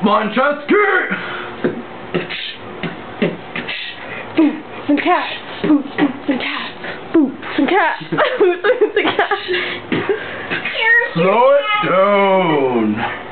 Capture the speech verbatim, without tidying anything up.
Manchester! Boots and cats, boots, boots and cats, boots and cats, boots and cats. Slow it down.